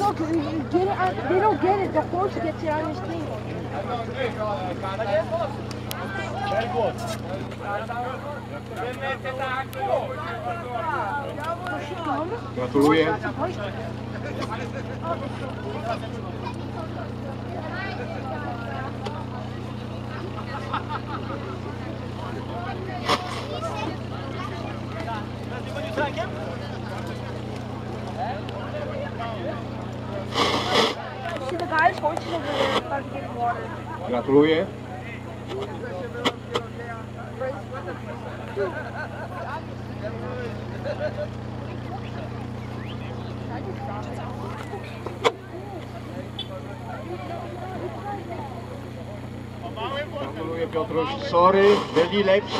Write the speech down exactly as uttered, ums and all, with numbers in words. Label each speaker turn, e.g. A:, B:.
A: no, because get it on, they don't get it. The horse gets it on his thing.
B: Very good.
C: Gratuluję.
A: See the guy's horses over there starting to get water.
C: Gratuluję. Gratuluję, Piotruś. Sorry, byli lepsi.